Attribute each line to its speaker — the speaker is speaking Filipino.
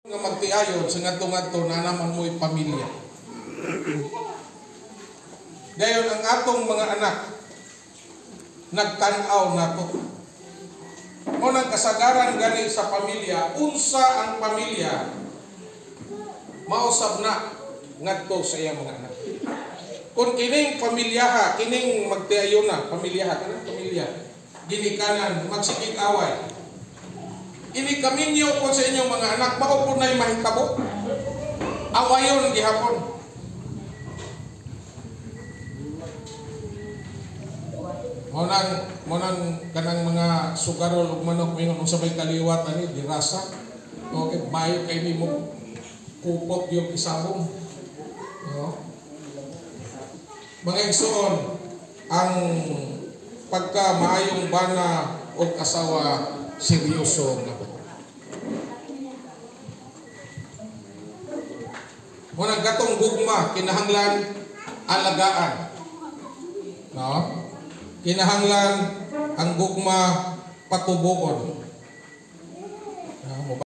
Speaker 1: nga magtiayon sa ngadto-ngadto na naman mo'y pamilya. Dayon ang atong mga anak nagtan-aw nato. Unang kasagaran gani sa pamilya, unsa ang pamilya mausab na ngadto sa iyang mga anak. Kung kining pamilyaha, kining magtiayon na pamilyaha, kanang pamilya, ginikanan, magsikit away. Ini kaminyo po sa inyong mga anak, mao po na'y mahitabo. Awayon gihapon. Monang kanang mga sugarol ug manok mingon unsa may kaliwat ani dirasa. Okay, bayo kay nimo kupot yung isabong. No? Mga igsoon, ang pagka maayong bana o asawa seryoso na po. Munang gatong gugma kinahanglan alagaan. No? Kinahanglan ang gugma patubuon.